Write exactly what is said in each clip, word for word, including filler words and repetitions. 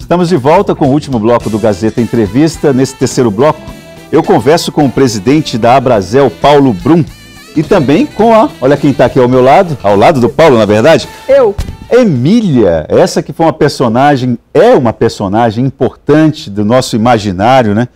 Estamos de volta com o último bloco do Gazeta Entrevista. Nesse terceiro bloco, eu converso com o presidente da Abrazel, Paulo Brum, e também com a, olha quem está aqui ao meu lado, ao lado do Paulo, na verdade. Eu. Emília, essa que foi uma personagem, é uma personagem importante do nosso imaginário, né?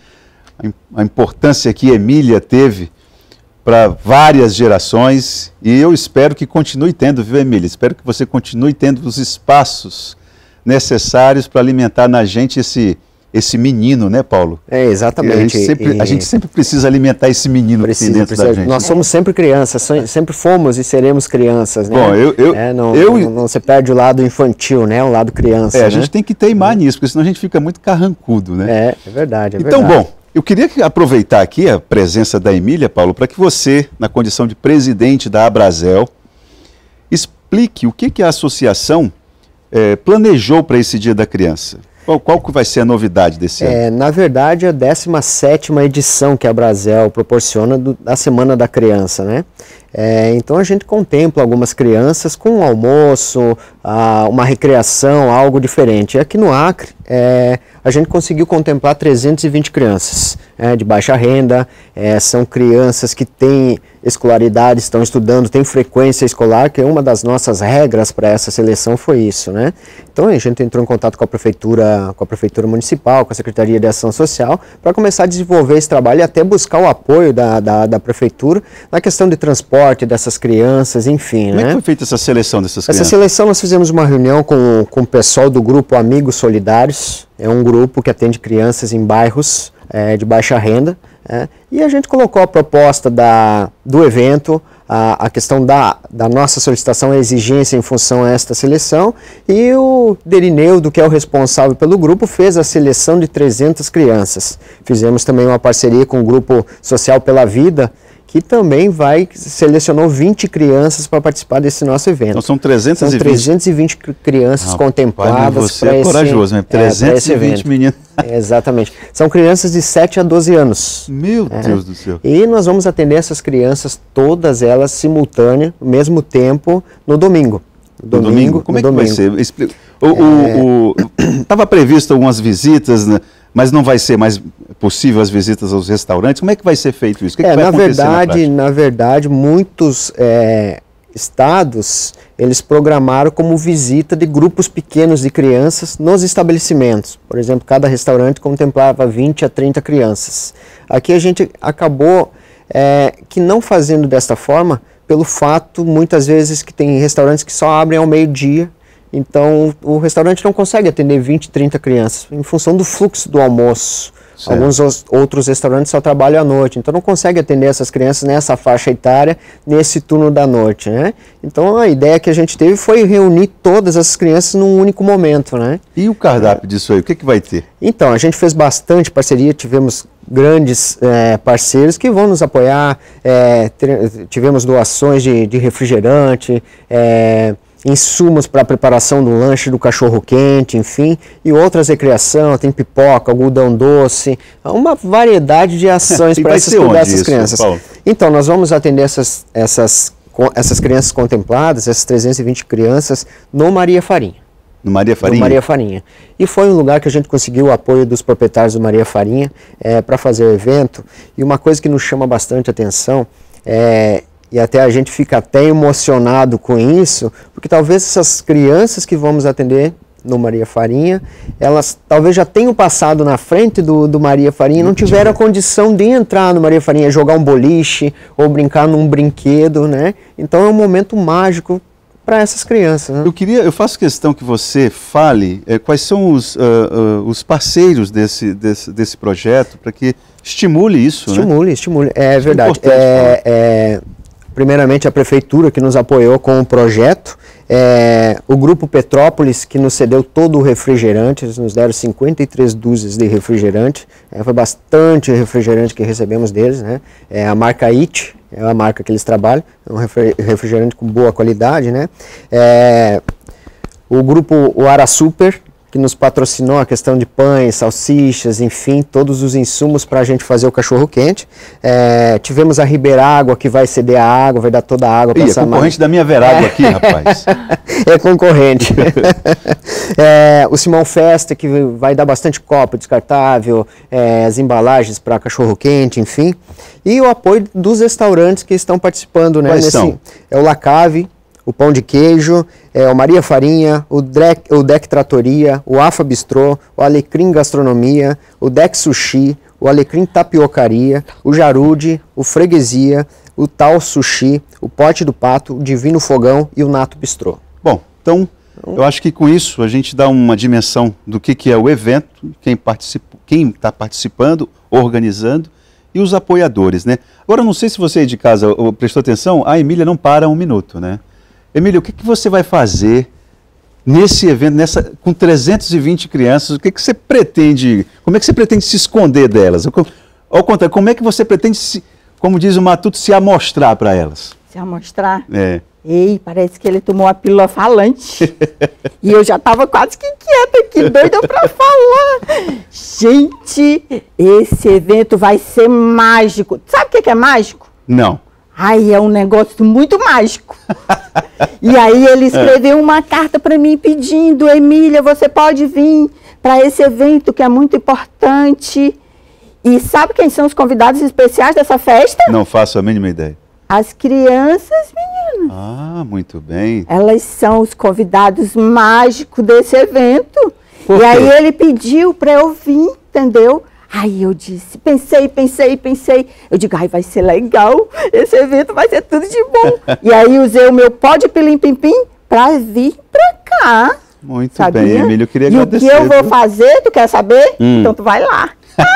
A importância que Emília teve para várias gerações, e eu espero que continue tendo, viu, Emília? Espero que você continue tendo os espaços necessários para alimentar na gente esse, esse menino, né, Paulo? É, exatamente. A gente sempre, e... a gente sempre precisa alimentar esse menino precisa, que tem dentro precisa. da gente. Nós somos sempre crianças, sempre fomos e seremos crianças, né? Bom, eu... eu, é, não, eu não, não se perde o lado infantil, né? O lado criança, É, a né? gente tem que teimar nisso, porque senão a gente fica muito carrancudo, né? É, é verdade, é então, verdade. bom, eu queria aproveitar aqui a presença da Emília, Paulo, para que você, na condição de presidente da Abrazel, explique o que, que a associação é, planejou para esse Dia da Criança. Qual, qual que vai ser a novidade desse é, ano? Na verdade, a décima sétima edição que a Abrazel proporciona do, da Semana da Criança, né? É, então a gente contempla algumas crianças com um almoço, a, uma recreação, algo diferente. E aqui no Acre, é, a gente conseguiu contemplar trezentas e vinte crianças é, de baixa renda, é, são crianças que têm escolaridade, estão estudando, têm frequência escolar, que é uma das nossas regras para essa seleção foi isso, né? Então a gente entrou em contato com a prefeitura, com a prefeitura municipal, com a Secretaria de Ação Social, para começar a desenvolver esse trabalho e até buscar o apoio da, da, da prefeitura na questão de transporte dessas crianças, enfim. Como né? é que foi feita essa seleção dessas crianças? Essa seleção nós fizemos uma reunião com, com o pessoal do grupo Amigos Solidários, é um grupo que atende crianças em bairros é, de baixa renda, é, e a gente colocou a proposta da, do evento, a, a questão da, da nossa solicitação, a exigência em função a esta seleção, e o Derineudo, que é o responsável pelo grupo, fez a seleção de trezentas crianças. Fizemos também uma parceria com o Grupo Social pela Vida, que também vai, selecionou vinte crianças para participar desse nosso evento. Então são trezentas e vinte, são trezentas e vinte crianças ah, Você contempladas para é esse, corajoso, né? trezentas e vinte é, meninos. É, exatamente. São crianças de sete a doze anos. Meu é. Deus do céu. E nós vamos atender essas crianças, todas elas simultâneas, no mesmo tempo, no domingo. No domingo? domingo? Como no é que domingo. vai ser? Expli... O estava é... previsto algumas visitas, né? Mas não vai ser mais possível as visitas aos restaurantes? Como é que vai ser feito isso? O que, é, que vai na acontecer verdade, na na verdade, muitos é, estados, eles programaram como visita de grupos pequenos de crianças nos estabelecimentos. Por exemplo, cada restaurante contemplava vinte a trinta crianças. Aqui a gente acabou é, que não fazendo desta forma, pelo fato, muitas vezes, que tem restaurantes que só abrem ao meio-dia. Então, o restaurante não consegue atender vinte, trinta crianças, em função do fluxo do almoço. Certo. Alguns outros restaurantes só trabalham à noite, então não consegue atender essas crianças nessa faixa etária, nesse turno da noite, né? Então, a ideia que a gente teve foi reunir todas essas crianças num único momento, né? E o cardápio disso aí, o que, que vai ter? Então, a gente fez bastante parceria, tivemos grandes é, parceiros que vão nos apoiar, é, tivemos doações de, de refrigerante, é, insumos para a preparação do lanche do cachorro-quente, enfim, e outras recreação, tem pipoca, algodão doce, uma variedade de ações para essas, essas crianças. Paulo? Então, nós vamos atender essas, essas, essas crianças contempladas, essas trezentas e vinte crianças, no Maria Farinha. No Maria Farinha? No Maria Farinha. E foi um lugar que a gente conseguiu o apoio dos proprietários do Maria Farinha é, para fazer o evento, e uma coisa que nos chama bastante atenção é... E até a gente fica até emocionado com isso, porque talvez essas crianças que vamos atender no Maria Farinha, elas talvez já tenham passado na frente do, do Maria Farinha, não tiveram a condição de entrar no Maria Farinha, jogar um boliche ou brincar num brinquedo, né? Então é um momento mágico para essas crianças. Né? Eu queria, eu faço questão que você fale é, quais são os, uh, uh, os parceiros desse, desse, desse projeto, para que estimule isso, Estimule, né? estimule, é isso verdade. É, é, primeiramente a prefeitura que nos apoiou com o projeto, é, o Grupo Petrópolis que nos cedeu todo o refrigerante, eles nos deram cinquenta e três dúzias de refrigerante, é, foi bastante refrigerante que recebemos deles, né? É a marca It, é a marca que eles trabalham, é um refrigerante com boa qualidade, né? É, o Grupo o Ara Super, que que nos patrocinou a questão de pães, salsichas, enfim, todos os insumos para a gente fazer o cachorro-quente. É, tivemos a Ribeiragua, que vai ceder a água, vai dar toda a água para essa é concorrente da minha Verágua é. aqui, rapaz. É concorrente. é, o Simão Festa, que vai dar bastante copo descartável, é, as embalagens para cachorro-quente, enfim. E o apoio dos restaurantes que estão participando, né? Quais nesse, são? É o La Cave, o Pão de Queijo, é, o Maria Farinha, o Deck, o Deck Tratoria, o Afa Bistrô, o Alecrim Gastronomia, o Deck Sushi, o Alecrim Tapiocaria, o Jarude, o Freguesia, o Tal Sushi, o Pote do Pato, o Divino Fogão e o Nato Bistrô. Bom, então eu acho que com isso a gente dá uma dimensão do que, que é o evento, quem participa, quem está participando, organizando e os apoiadores, né? Agora, não sei se você aí de casa prestou atenção, a Emília não para um minuto, né? Emília, o que, que você vai fazer nesse evento, nessa, com trezentas e vinte crianças? O que, que você pretende, como é que você pretende se esconder delas? Ao contrário, como é que você pretende, se, como diz o Matuto, se amostrar para elas? Se amostrar? É. Ei, parece que ele tomou a pílula falante. E eu já estava quase que quieta aqui, doida para falar. Gente, esse evento vai ser mágico. Sabe o que, que é mágico? Não. Ai, é um negócio muito mágico. E aí ele escreveu uma carta para mim pedindo, Emília, você pode vir para esse evento que é muito importante. E sabe quem são os convidados especiais dessa festa? Não faço a mínima ideia. As crianças, meninas. Ah, muito bem. Elas são os convidados mágicos desse evento. Por e quê? aí ele pediu para eu vir, entendeu? Aí eu disse, pensei, pensei, pensei. Eu digo, ai, vai ser legal, esse evento vai ser tudo de bom. E aí usei o meu pó de pilim-pim-pim para vir para cá. Muito sabia? bem, Emília, eu queria e agradecer. E o que eu vou viu? fazer, tu quer saber? Hum. Então tu vai lá.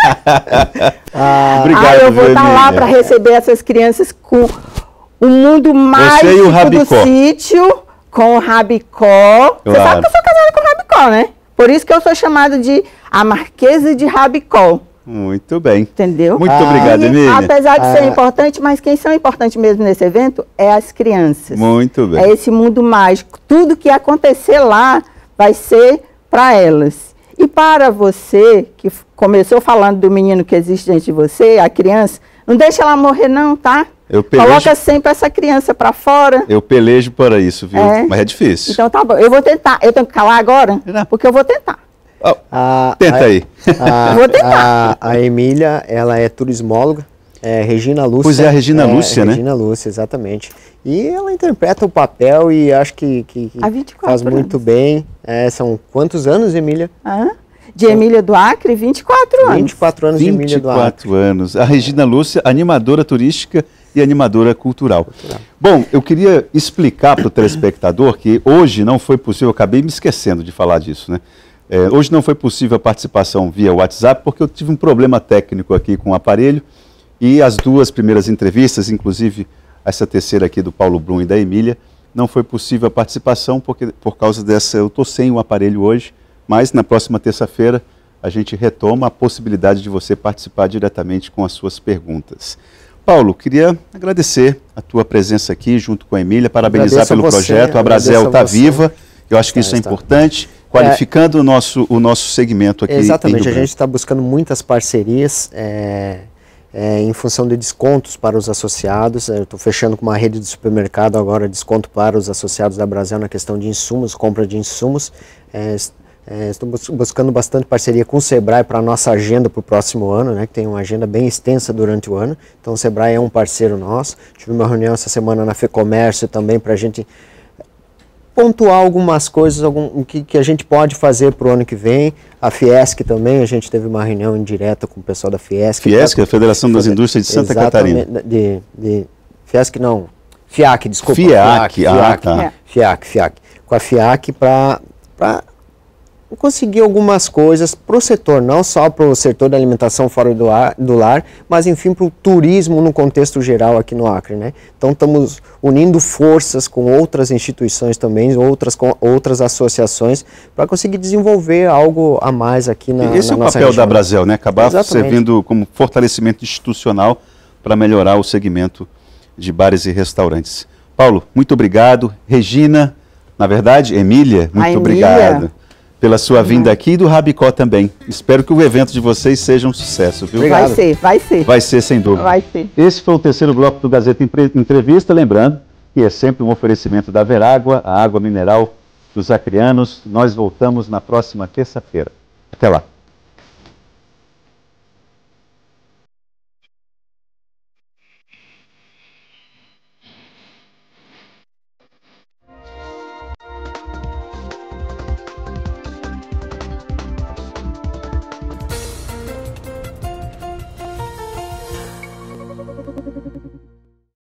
ah, Obrigado, aí eu vou estar Emília. lá para receber essas crianças com o mundo mágico do sítio, com o Rabicó. Claro. Você sabe que eu sou casada com o Rabicó, né? Por isso que eu sou chamada de a Marquesa de Rabicó. Muito bem. Entendeu? Muito Ah, obrigado, E, Emília. apesar de Ah. ser importante, mas quem são importantes mesmo nesse evento é as crianças. Muito bem. É esse mundo mágico. Tudo que acontecer lá vai ser para elas. E para você, que f- começou falando do menino que existe dentro de você, a criança, não deixa ela morrer não, tá? Eu pelejo, Coloca sempre essa criança para fora. eu pelejo para isso, viu? É. Mas é difícil. Então tá bom. Eu vou tentar. Eu tenho que calar agora? Não. Porque eu vou tentar. Oh, A, tenta a, aí. A, Vou tentar. A, a Emília, ela é turismóloga, é Regina Lúcia. Pois é, a Regina Lúcia, né? Regina Lúcia, exatamente. E ela interpreta o papel e acho que, que, que Há vinte e quatro faz muito anos. bem. É, são quantos anos, Emília? Hã? De Emília do Acre, vinte e quatro anos. vinte e quatro anos de Emília do Acre. vinte e quatro anos. A Regina Lúcia, animadora turística e animadora cultural. cultural. Bom, eu queria explicar para o telespectador que hoje não foi possível, eu acabei me esquecendo de falar disso, né? É, hoje não foi possível a participação via WhatsApp porque eu tive um problema técnico aqui com o aparelho e as duas primeiras entrevistas, inclusive essa terceira aqui do Paulo Brum e da Emília, não foi possível a participação porque, por causa dessa, eu estou sem o aparelho hoje, mas na próxima terça-feira a gente retoma a possibilidade de você participar diretamente com as suas perguntas. Paulo, queria agradecer a tua presença aqui junto com a Emília, parabenizar Agradeço a pelo você, projeto, a Brasel agradeço a está você. viva, eu acho que Está, isso é está. importante, qualificando o, nosso, o nosso segmento aqui. Exatamente, em Rio a gente Branco. está buscando muitas parcerias é, é, em função de descontos para os associados. Eu estou fechando com uma rede de supermercado agora, desconto para os associados da Brasel na questão de insumos, compra de insumos. É, é, estou bus buscando bastante parceria com o Sebrae para a nossa agenda para o próximo ano, né, que tem uma agenda bem extensa durante o ano. Então o Sebrae é um parceiro nosso. Tive uma reunião essa semana na FEComércio também para a gente pontuar algumas coisas, algum, o que, que a gente pode fazer para o ano que vem. A Fiesc também, a gente teve uma reunião indireta com o pessoal da Fiesc. Fiesc, pra, a Federação das Indústrias de Santa exatamente, Catarina. De, de, Fiesc não, FIAC, desculpa. FIAC, ah, FIAC, tá. É. FIAC, FIAC. Com a FIAC para conseguir algumas coisas para o setor, não só para o setor da alimentação fora do, ar, do lar, mas enfim para o turismo no contexto geral aqui no Acre, né? Então estamos unindo forças com outras instituições também, outras, com outras associações, para conseguir desenvolver algo a mais aqui na, Esse na é o nossa papel região. da Brasel, né? Acabar Exatamente. servindo como fortalecimento institucional para melhorar o segmento de bares e restaurantes. Paulo, muito obrigado. Regina, na verdade, Emília, muito A Emília. obrigado. pela sua vinda aqui e do Rabicó também. Espero que o evento de vocês seja um sucesso, viu? Obrigado. Vai ser, vai ser. Vai ser, sem dúvida. Vai ser. Esse foi o terceiro bloco do Gazeta Entrevista, lembrando que é sempre um oferecimento da Verágua, a água mineral dos acrianos. Nós voltamos na próxima terça-feira. Até lá.